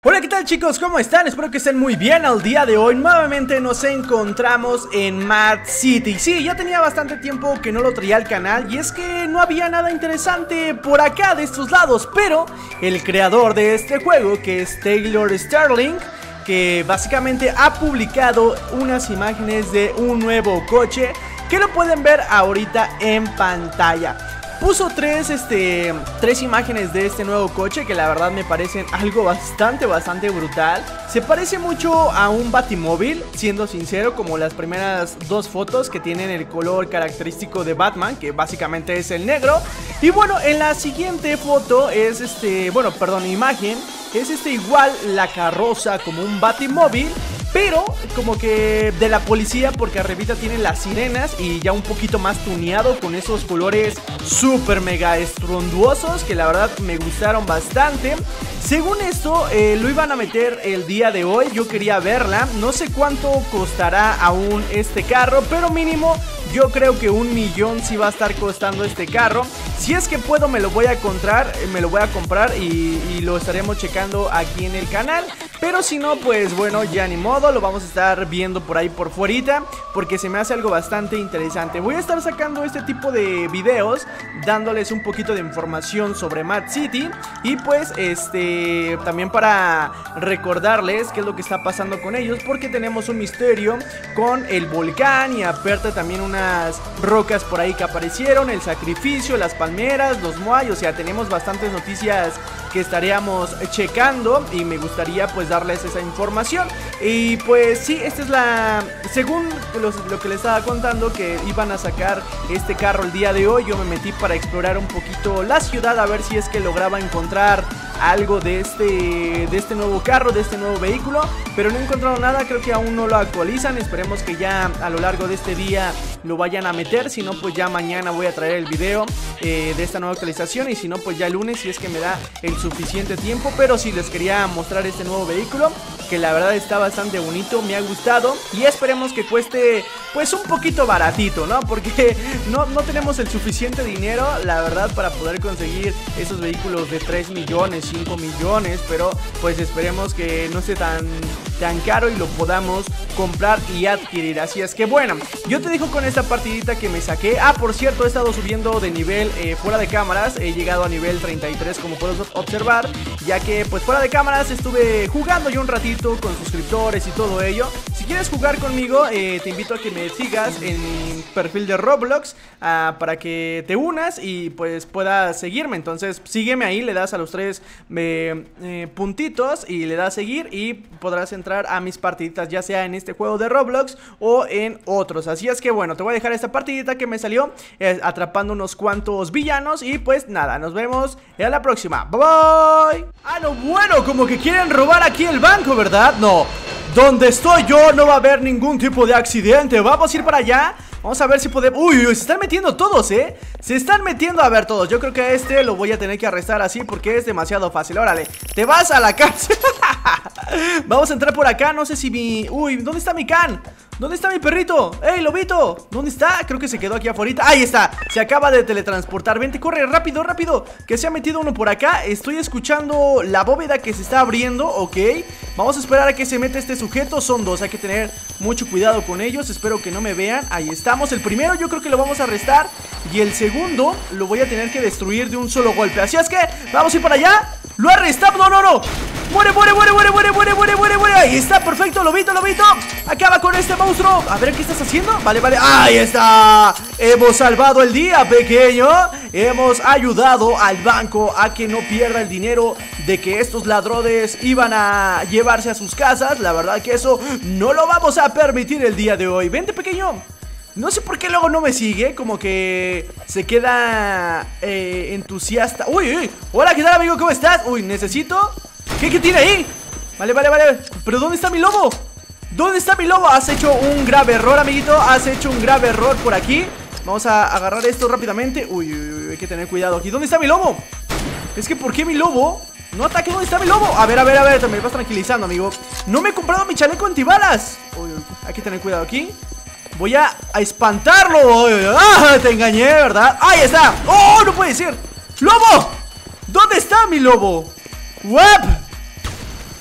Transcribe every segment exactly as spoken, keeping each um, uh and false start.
Hola, ¿qué tal chicos? ¿Cómo están? Espero que estén muy bien. Al día de hoy nuevamente nos encontramos en Mad City. Sí, ya tenía bastante tiempo que no lo traía al canal y es que no había nada interesante por acá de estos lados. Pero el creador de este juego, que es Taylor Sterling, que básicamente ha publicado unas imágenes de un nuevo coche que lo pueden ver ahorita en pantalla. Puso tres, este, tres imágenes de este nuevo coche que la verdad me parecen algo bastante, bastante brutal. Se parece mucho a un Batimóvil, siendo sincero, como las primeras dos fotos que tienen el color característico de Batman, que básicamente es el negro. Y bueno, en la siguiente foto es este, bueno, perdón, imagen, es este igual la carroza como un Batimóvil, pero como que de la policía, porque arribita tiene las sirenas y ya un poquito más tuneado con esos colores súper mega estronduosos que la verdad me gustaron bastante. Según esto, eh, lo iban a meter el día de hoy, yo quería verla. No sé cuánto costará aún este carro, pero mínimo yo creo que un millón sí va a estar costando este carro. Si es que puedo me lo voy a comprar, me lo voy a comprar y, y lo estaremos checando aquí en el canal. Pero si no, pues bueno, ya ni modo, lo vamos a estar viendo por ahí por fuerita, porque se me hace algo bastante interesante. Voy a estar sacando este tipo de videos, dándoles un poquito de información sobre Mad City. Y pues este, también para recordarles qué es lo que está pasando con ellos, porque tenemos un misterio con el volcán y aparte también unas rocas por ahí que aparecieron, el sacrificio, las palmeras, los moai. O sea, tenemos bastantes noticias que estaríamos checando y me gustaría pues darles esa información. Y pues sí, esta es la, según los, lo que les estaba contando, que iban a sacar este carro el día de hoy. Yo me metí para explorar un poquito la ciudad, a ver si es que lograba encontrar algo de este, de este nuevo carro, de este nuevo vehículo, pero no he encontrado nada. Creo que aún no lo actualizan. Esperemos que ya a lo largo de este día lo vayan a meter. Si no, pues ya mañana voy a traer el video eh, de esta nueva actualización. Y si no, pues ya el lunes, si es que me da el suficiente tiempo. Pero sí les quería mostrar este nuevo vehículo, que la verdad está bastante bonito, me ha gustado. Y esperemos que cueste pues un poquito baratito, ¿no? Porque no, no tenemos el suficiente dinero, la verdad, para poder conseguir esos vehículos de tres millones, cinco millones. Pero pues esperemos que no esté tan, tan caro y lo podamos comprar y adquirir. Así es que bueno, yo te dejo con esta partidita que me saqué. Ah, por cierto, he estado subiendo de nivel eh, fuera de cámaras. He llegado a nivel treinta y tres, como puedes observar, ya que pues fuera de cámaras estuve jugando yo un ratito con suscriptores y todo ello. Si quieres jugar conmigo, eh, te invito a que me sigas en mi perfil de Roblox, uh, para que te unas y pues puedas seguirme. Entonces sígueme ahí, le das a los tres eh, eh, puntitos y le das seguir y podrás entrar a mis partiditas, ya sea en este juego de Roblox o en otros. Así es que bueno, te voy a dejar esta partidita que me salió eh, atrapando unos cuantos villanos. Y pues nada, nos vemos en la próxima. Bye bye. Ah, no, bueno, como que quieren robar aquí el banco, ¿verdad? No, donde estoy yo no va a haber ningún tipo de accidente. Vamos a ir para allá. Vamos a ver si podemos... Uy, uy, se están metiendo todos, ¿eh? Se están metiendo, a ver, todos. Yo creo que a este lo voy a tener que arrestar así, porque es demasiado fácil. Órale, te vas a la cárcel. Vamos a entrar por acá, no sé si mi... Uy, ¿dónde está mi can? ¿Dónde está mi perrito? ¡Ey, lobito! ¿Dónde está? Creo que se quedó aquí afuera. ¡Ahí está! Se acaba de teletransportar. Vente, corre, rápido, rápido, que se ha metido uno por acá. Estoy escuchando la bóveda que se está abriendo, ok. Vamos a esperar a que se meta este sujeto. Son dos, hay que tener mucho cuidado con ellos. Espero que no me vean. Ahí estamos, el primero yo creo que lo vamos a arrestar. Y el segundo lo voy a tener que destruir de un solo golpe. Así es que, vamos a ir para allá. ¡Lo arrestamos! ¡No, no, no! ¡Muere, muere, muere, muere, muere, muere, muere, muere, muere! Ahí está, perfecto, lobito, lobito. Acaba con este monstruo. A ver, ¿qué estás haciendo? Vale, vale, ahí está. Hemos salvado el día, pequeño. Hemos ayudado al banco a que no pierda el dinero de que estos ladrones iban a llevarse a sus casas. La verdad que eso no lo vamos a permitir el día de hoy. Vente, pequeño. No sé por qué luego no me sigue, como que se queda eh, entusiasta. Uy, uy, hola, ¿qué tal, amigo? ¿Cómo estás? Uy, necesito... ¿Qué, qué tiene ahí? Vale, vale, vale. ¿Pero dónde está mi lobo? ¿Dónde está mi lobo? Has hecho un grave error, amiguito. Has hecho un grave error por aquí. Vamos a agarrar esto rápidamente. Uy, uy, uy, hay que tener cuidado aquí. ¿Dónde está mi lobo? Es que ¿por qué mi lobo no ataque? ¿Dónde está mi lobo? A ver, a ver, a ver, te me vas tranquilizando, amigo. No me he comprado mi chaleco antibalas. Uy, uy, hay que tener cuidado aquí. Voy a, a espantarlo. ¡Ah! Te engañé, ¿verdad? ¡Ahí está! ¡Oh! No puede ser. ¡Lobo! ¿Dónde está mi lobo? ¡Web!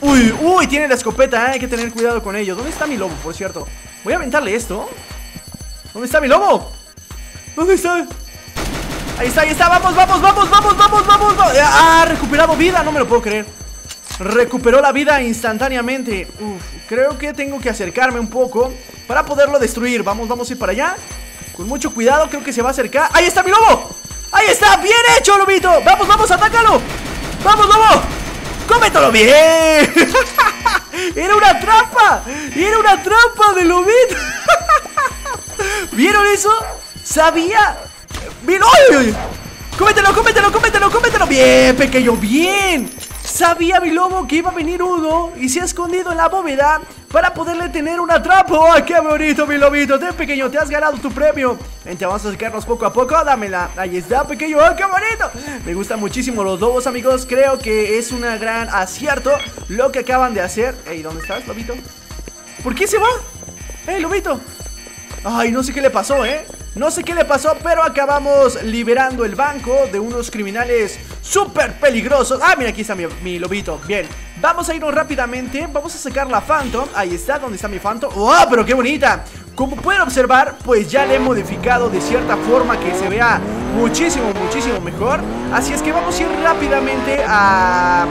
Uy, uy, tiene la escopeta, ¿eh? Hay que tener cuidado con ello. ¿Dónde está mi lobo, por cierto? Voy a aventarle esto. ¿Dónde está mi lobo? ¿Dónde está? Ahí está, ahí está, vamos, vamos, vamos, vamos, vamos, vamos, vamos. Ah, recuperado vida, no me lo puedo creer. Recuperó la vida instantáneamente. Uf, creo que tengo que acercarme un poco para poderlo destruir. Vamos, vamos a ir para allá. Con mucho cuidado, creo que se va a acercar. ¡Ahí está mi lobo! ¡Ahí está! ¡Bien hecho, lobito! ¡Vamos, vamos, atácalo! ¡Vamos, lobo! ¡Cómetelo bien! ¡Era una trampa! ¡Era una trampa de lobito! ¿Vieron eso? ¡Sabía! ¡Bien! ¡Uy! ¡Cómetelo, cómetelo, cómetelo, cómetelo! ¡Bien, pequeño! ¡Bien! Sabía mi lobo que iba a venir uno y se ha escondido en la bóveda para poderle tener una trampa. ¡Ay, qué bonito, mi lobito! Ten, pequeño, te has ganado tu premio. Vente, vamos a acercarnos poco a poco. Dámela. Ahí está, pequeño. ¡Ay, qué bonito! Me gustan muchísimo los lobos, amigos. Creo que es un gran acierto lo que acaban de hacer. Ey, ¿dónde estás, lobito? ¿Por qué se va? ¡Ey, lobito! Ay, no sé qué le pasó, ¿eh? No sé qué le pasó, pero acabamos liberando el banco de unos criminales súper peligrosos. Ah, mira, aquí está mi, mi lobito. Bien, vamos a irnos rápidamente. Vamos a sacar la Phantom. Ahí está, ¿dónde está mi Phantom? ¡Oh, pero qué bonita! Como pueden observar, pues ya le he modificado de cierta forma que se vea muchísimo, muchísimo mejor. Así es que vamos a ir rápidamente a...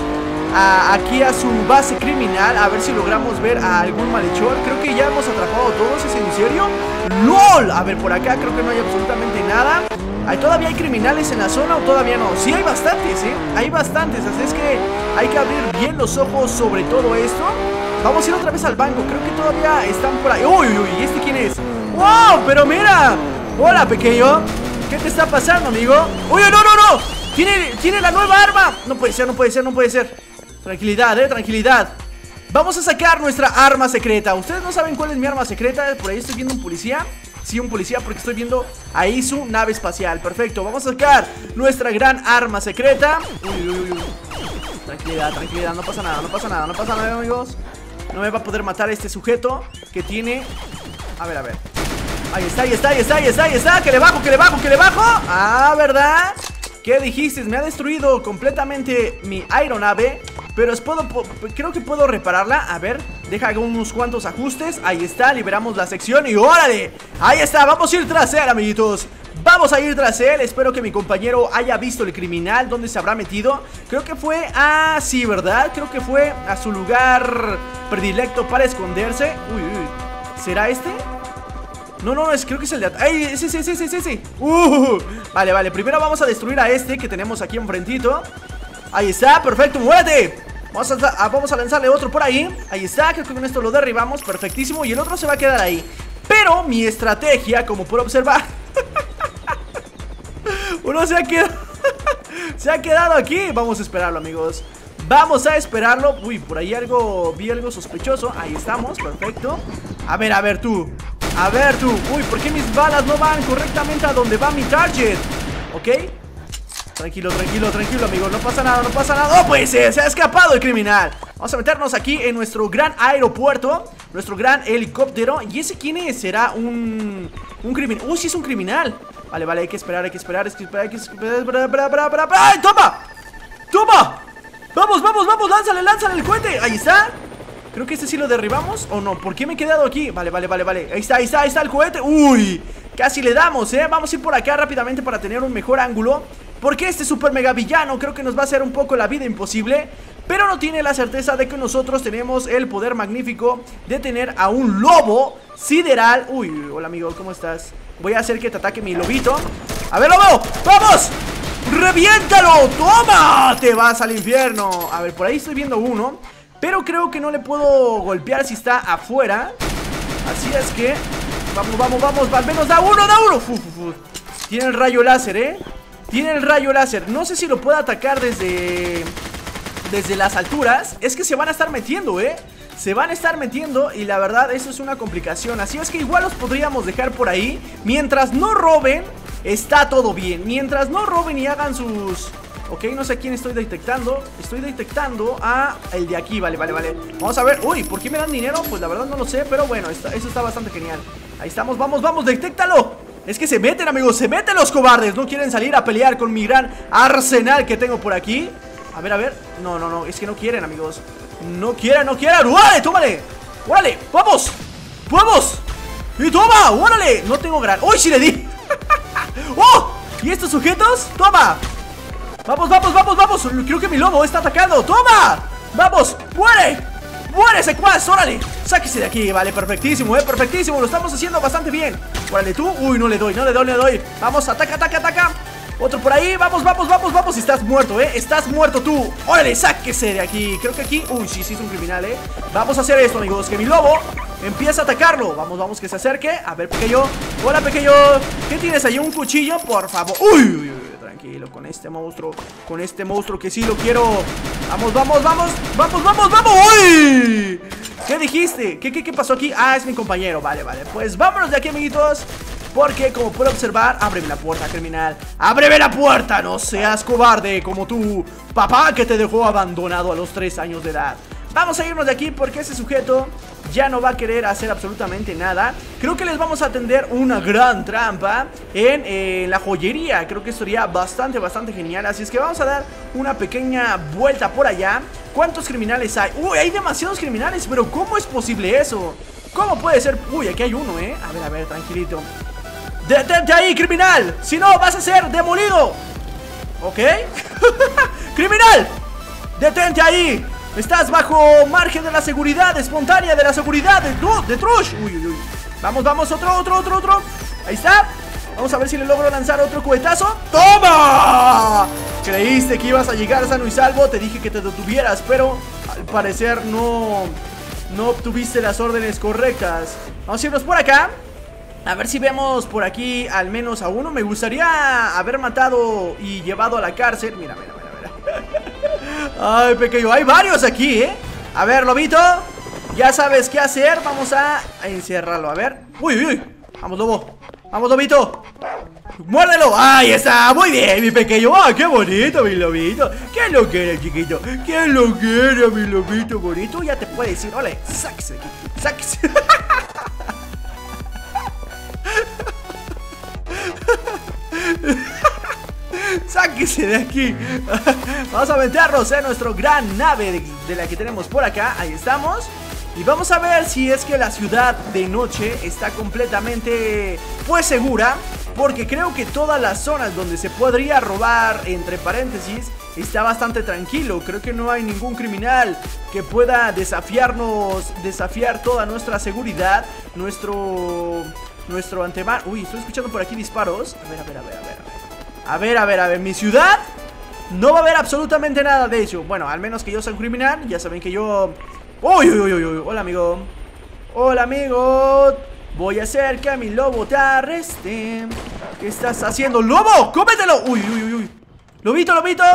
A, aquí a su base criminal, a ver si logramos ver a algún malhechor. Creo que ya hemos atrapado a todos, ¿es en serio? ¡Lol! A ver, por acá creo que no hay absolutamente nada. ¿Hay, ¿Todavía hay criminales en la zona o todavía no? Sí, hay bastantes, ¿eh? Hay bastantes, así es que hay que abrir bien los ojos sobre todo esto. Vamos a ir otra vez al banco, creo que todavía están por ahí. ¡Uy, uy, uy! ¿Y este quién es? ¡Wow! ¡Pero mira! Hola, pequeño. ¿Qué te está pasando, amigo? ¡Uy, no, no, no! ¡Tiene, tiene la nueva arma! No puede ser, no puede ser, no puede ser. Tranquilidad, eh, tranquilidad. Vamos a sacar nuestra arma secreta. Ustedes no saben cuál es mi arma secreta. Por ahí estoy viendo un policía. Sí, un policía, porque estoy viendo ahí su nave espacial. Perfecto, vamos a sacar nuestra gran arma secreta. Uy, uy, uy. Tranquilidad, tranquilidad, no pasa nada, no pasa nada, no pasa nada, amigos. No me va a poder matar este sujeto que tiene... A ver, a ver. Ahí está, ahí está, ahí está, ahí está, ahí está. Que le bajo, que le bajo, que le bajo. Ah, ¿verdad? ¿Qué dijiste? Me ha destruido completamente mi aeronave. Pero es, puedo, creo que puedo repararla. A ver, deja unos cuantos ajustes. Ahí está, liberamos la sección y ¡órale! Ahí está, vamos a ir tras él, amiguitos. Vamos a ir tras él, espero que mi compañero haya visto el criminal. ¿Dónde se habrá metido? Creo que fue, ah, sí, ¿verdad? Creo que fue a su lugar predilecto para esconderse. Uy, uy, ¿será este? No, no, no, es, creo que es el de... ¡Ay, ese, ese, ese, ese, ese! Uh, vale, vale, primero vamos a destruir a este que tenemos aquí enfrentito. Ahí está, perfecto, muérete. Vamos a, vamos a lanzarle otro por ahí. Ahí está, creo que con esto lo derribamos, perfectísimo. Y el otro se va a quedar ahí. Pero mi estrategia, como puedo observar, uno se ha quedado se ha quedado aquí. Vamos a esperarlo, amigos. Vamos a esperarlo. Uy, por ahí algo, vi algo sospechoso. Ahí estamos, perfecto. A ver, a ver tú. A ver tú. Uy, ¿por qué mis balas no van correctamente a donde va mi target? ¿Ok? Tranquilo, tranquilo, tranquilo, amigos. No pasa nada, no pasa nada. ¡Oh, pues se ha escapado el criminal! Vamos a meternos aquí en nuestro gran aeropuerto. Nuestro gran helicóptero. ¿Y ese quién es? ¿Será un... un criminal? ¡Uy, sí es un criminal! Vale, vale, hay que esperar, hay que esperar, hay que esperar, hay que esperar, esperar, esperar, esperar, esperar. ¡Ay, toma! ¡Toma! ¡Vamos, vamos, vamos! ¡Lánzale, lánzale el cohete! Ahí está. Creo que este sí lo derribamos. ¿O no? ¿Por qué me he quedado aquí? Vale, vale, vale, vale. Ahí está, ahí está, ahí está el cohete. ¡Uy! Casi le damos, ¿eh? Vamos a ir por acá rápidamente para tener un mejor ángulo. Porque este super mega villano creo que nos va a hacer un poco la vida imposible. Pero no tiene la certeza de que nosotros tenemos el poder magnífico de tener a un lobo sideral. Uy, hola amigo, ¿cómo estás? Voy a hacer que te ataque mi lobito. A ver, lobo, ¡vamos! ¡Reviéntalo! ¡Toma! Te vas al infierno. A ver, por ahí estoy viendo uno, pero creo que no le puedo golpear si está afuera. Así es que vamos, vamos, vamos. Al menos da uno, da uno. Uf, uf, uf. Tiene el rayo láser, ¿eh? Tiene el rayo láser. No sé si lo puedo atacar desde... Desde las alturas. Es que se van a estar metiendo, ¿eh? Se van a estar metiendo y la verdad eso es una complicación. Así es que igual los podríamos dejar por ahí. Mientras no roben, está todo bien. Mientras no roben y hagan sus... Ok, no sé a quién estoy detectando. Estoy detectando a el de aquí, vale, vale, vale. Vamos a ver, uy, ¿por qué me dan dinero? Pues la verdad no lo sé, pero bueno, está, eso está bastante genial. Ahí estamos, vamos, vamos, detéctalo. Es que se meten, amigos, se meten los cobardes. No quieren salir a pelear con mi gran arsenal que tengo por aquí. A ver, a ver, no, no, no, es que no quieren, amigos. No quiera, no quiera. ¡Órale, tómale! ¡Órale! ¡Vamos! ¡Vamos! ¡Y toma! ¡Órale! No tengo gran... ¡Uy, sí le di! ¡Oh! ¿Y estos sujetos? ¡Toma! ¡Vamos, vamos, vamos, vamos! Creo que mi lobo está atacando. ¡Toma! ¡Vamos! ¡Muere! ¡Muere, secuaz! ¡Órale! Sáquese de aquí. Vale, perfectísimo, eh, perfectísimo. Lo estamos haciendo bastante bien. Órale, tú. Uy, no le doy, no le doy, no le doy. Vamos, ataca, ataca, ataca. Otro por ahí. Vamos, vamos, vamos, vamos. Estás muerto, eh. Estás muerto tú. Órale, sáquese de aquí. Creo que aquí... Uy, sí, sí es un criminal, eh. Vamos a hacer esto, amigos. Que mi lobo empieza a atacarlo. Vamos, vamos, que se acerque. A ver, pequeño. Hola, pequeño. ¿Qué tienes ahí? ¿Un cuchillo? Por favor. Uy, uy, uy. Tranquilo, con este monstruo. Con este monstruo que sí lo quiero. Vamos, vamos, vamos. Vamos, vamos, vamos. ¡Uy! ¿Qué dijiste? ¿Qué, qué, qué pasó aquí? Ah, es mi compañero. Vale, vale. Pues vámonos de aquí, amiguitos. Porque como puedo observar, ábreme la puerta, criminal. ¡Ábreme la puerta! No seas cobarde como tu papá que te dejó abandonado a los tres años de edad. Vamos a irnos de aquí porque ese sujeto ya no va a querer hacer absolutamente nada. Creo que les vamos a tender una gran trampa en eh, la joyería. Creo que sería bastante, bastante genial. Así es que vamos a dar una pequeña vuelta por allá. ¿Cuántos criminales hay? ¡Uy, hay demasiados criminales! Pero ¿cómo es posible eso? ¿Cómo puede ser? Uy, aquí hay uno, ¿eh? A ver, a ver, tranquilito. ¡Detente ahí, criminal! Si no, vas a ser demolido. ¿Ok? ¡Criminal! ¡Detente ahí! Estás bajo margen de la seguridad espontánea, de la seguridad de, de Trush. Uy, uy, uy. Vamos, vamos, otro, otro, otro, otro. Ahí está. Vamos a ver si le logro lanzar otro cohetazo. ¡Toma! Creíste que ibas a llegar sano y salvo. Te dije que te detuvieras, pero al parecer no, no obtuviste las órdenes correctas. Vamos a irnos por acá. A ver si vemos por aquí al menos a uno. Me gustaría haber matado y llevado a la cárcel. Mira, mira, mira, mira. Ay, pequeño, hay varios aquí, ¿eh? A ver, lobito, ya sabes qué hacer. Vamos a encerrarlo, a ver. Uy, uy, uy. Vamos, lobo. Vamos, lobito. ¡Muérdelo! ¡Ahí está! Muy bien, mi pequeño. ¡Ah, qué bonito, mi lobito! ¿Qué lo quiere, chiquito? ¿Qué lo quiere, mi lobito bonito? Ya te puedes ir. Ole, sáquese de aquí. Sáquese. Sáquese de aquí. Vamos a meternos en nuestro gran nave de, de la que tenemos por acá. Ahí estamos. Y vamos a ver si es que la ciudad de noche está completamente, pues, segura. Porque creo que todas las zonas donde se podría robar, entre paréntesis, está bastante tranquilo. Creo que no hay ningún criminal que pueda desafiarnos, desafiar toda nuestra seguridad. Nuestro... Nuestro antemano. Uy, estoy escuchando por aquí disparos. A ver, a ver, a ver, a ver. A ver, a ver, a ver. Mi ciudad no va a haber absolutamente nada de eso. Bueno, al menos que yo sea un criminal. Ya saben que yo... Uy, uy, uy, uy. Hola, amigo. Hola, amigo. Voy a hacer que a mi lobo te arreste. ¿Qué estás haciendo? ¡Lobo! ¡Cómetelo! Uy, uy, uy, uy. Lobito, lobito.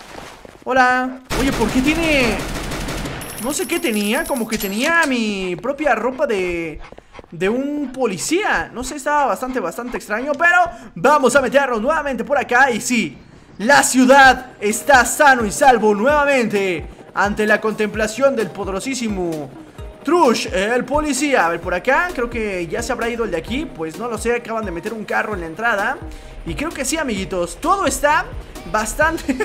Hola. Oye, ¿por qué tiene...? No sé qué tenía. Como que tenía mi propia ropa de... de un policía. No sé, estaba bastante, bastante extraño. Pero vamos a meternos nuevamente por acá. Y sí, la ciudad está sano y salvo nuevamente ante la contemplación del poderosísimo Trush, el policía. A ver, por acá, creo que ya se habrá ido el de aquí. Pues no lo sé, acaban de meter un carro en la entrada. Y creo que sí, amiguitos, todo está bastante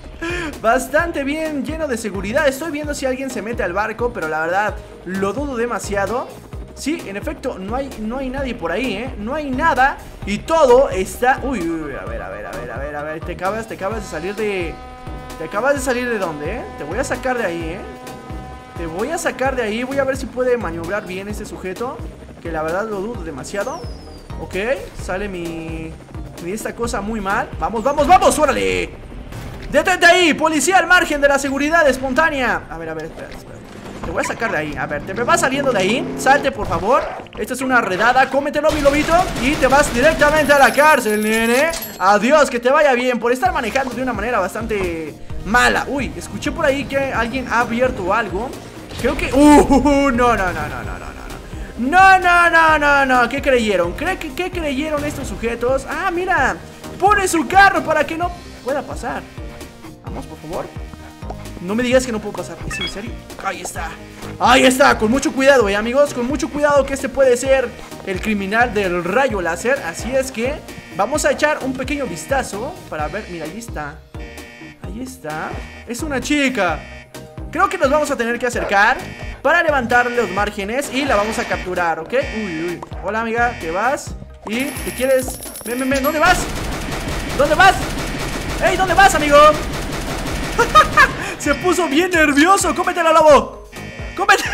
bastante bien, lleno de seguridad. Estoy viendo si alguien se mete al barco, pero la verdad lo dudo demasiado. Sí, en efecto, no hay, no hay nadie por ahí, ¿eh? No hay nada. Y todo está... Uy, uy, uy, a ver, a ver, a ver, a ver, a ver. Te acabas, te acabas de salir de... Te acabas de salir de dónde, ¿eh? Te voy a sacar de ahí, ¿eh? Te voy a sacar de ahí. Voy a ver si puede maniobrar bien este sujeto, que la verdad lo dudo demasiado. Ok, sale mi... mi esta cosa muy mal. Vamos, vamos, vamos, órale. Detente ahí, policía al margen de la seguridad espontánea. A ver, a ver, espera, espera. Te voy a sacar de ahí, a ver, te me vas saliendo de ahí. Salte, por favor, esta es una redada. Cómetelo, mi lobito, y te vas directamente a la cárcel, nene. Adiós, que te vaya bien por estar manejando de una manera bastante mala. Uy, escuché por ahí que alguien ha abierto algo. Creo que... Uh, no, no, no, no, no, no, no. No, no, no, no, no, ¿qué creyeron? ¿Qué, qué, qué creyeron estos sujetos? Ah, mira, pone su carro para que no pueda pasar. Vamos, por favor. No me digas que no puedo pasar. ¿Es en serio? Ahí está. Ahí está. Con mucho cuidado, eh, amigos. Con mucho cuidado, que este puede ser el criminal del rayo láser. Así es que vamos a echar un pequeño vistazo para ver. Mira, ahí está. Ahí está. Es una chica. Creo que nos vamos a tener que acercar para levantar los márgenes y la vamos a capturar, ¿ok? Uy, uy. Hola, amiga, ¿qué vas? ¿Y te quieres? Ven, ven, ven, ¿dónde vas? ¿Dónde vas? ¡Ey! ¿Dónde vas, amigo? Se puso bien nervioso. ¡Cómetela, lobo! ¡Cómetela!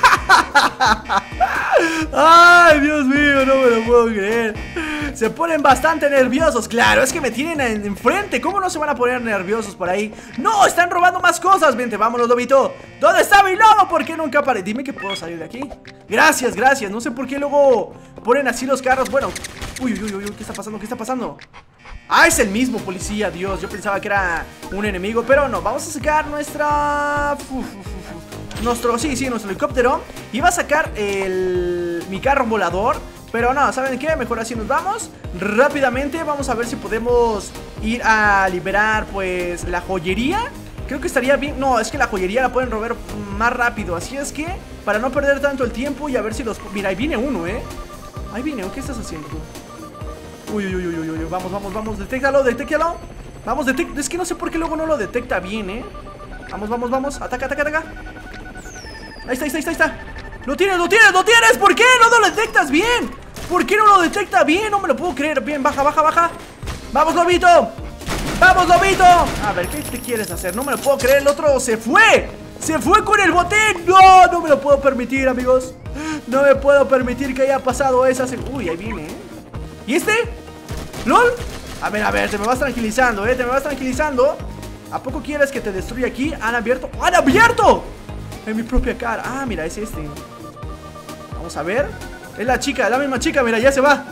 ¡Ay, Dios mío! No me lo puedo creer. Se ponen bastante nerviosos. Claro, es que me tienen en- enfrente. ¿Cómo no se van a poner nerviosos por ahí? ¡No! ¡Están robando más cosas! Vente, vámonos, lobito. ¿Dónde está mi lobo? ¿Por qué nunca aparece? Dime que puedo salir de aquí. Gracias, gracias. No sé por qué luego ponen así los carros. Bueno. Uy, uy, uy, uy. ¿Qué está pasando? ¿Qué está pasando? Ah, es el mismo policía, Dios. Yo pensaba que era un enemigo, pero no. Vamos a sacar nuestra... Uf, uf, uf. Nuestro, sí, sí, nuestro helicóptero. Iba a sacar el... mi carro volador, pero no, ¿saben qué? Mejor así nos vamos rápidamente. Vamos a ver si podemos ir a liberar, pues, la joyería. Creo que estaría bien. No, es que la joyería la pueden robar más rápido. Así es que, para no perder tanto el tiempo y a ver si los... Mira, ahí viene uno, ¿eh? Ahí viene, ¿qué estás haciendo tú? Uy, uy, uy, uy, uy, uy, vamos, vamos, vamos, detéctalo, detéctalo. Vamos, detect... es que no sé por qué luego no lo detecta bien, ¿eh? Vamos, vamos, vamos, ataca, ataca, ataca. Ahí está, ahí está, ahí está, ahí está. Lo tienes, lo tienes, lo tienes. ¿Por qué no lo detectas bien? ¿Por qué no lo detecta bien? No me lo puedo creer. Bien, baja, baja, baja. Vamos, lobito. Vamos, lobito. A ver, ¿qué te quieres hacer? No me lo puedo creer, el otro se fue. Se fue con el botín. No, no me lo puedo permitir, amigos. No me puedo permitir que haya pasado esa... Uy, ahí viene, ¿eh? ¿Y este? ¿Lol? A ver, a ver, te me vas tranquilizando, ¿eh? Te me vas tranquilizando. ¿A poco quieres que te destruya aquí? ¿Han abierto? ¡Han abierto! En mi propia cara. Ah, mira, es este. Vamos a ver. Es la chica, la misma chica, mira, ya se va.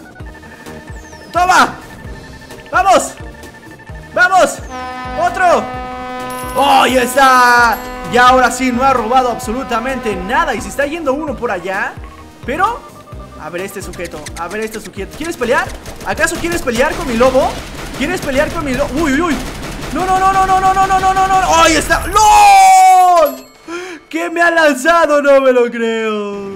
¡Toma! ¡Vamos! ¡Vamos! ¡Otro! ¡Oh, ya está! Ya ahora sí, no ha robado absolutamente nada. Y se está yendo uno por allá. Pero... a ver este sujeto, a ver este sujeto. ¿Quieres pelear? ¿Acaso quieres pelear con mi lobo? ¿Quieres pelear con mi lobo? Uy, uy, uy. No, no, no, no, no, no, no, no, no, no, no. ¡Ahí está! ¡No! ¿Qué me ha lanzado? No me lo creo.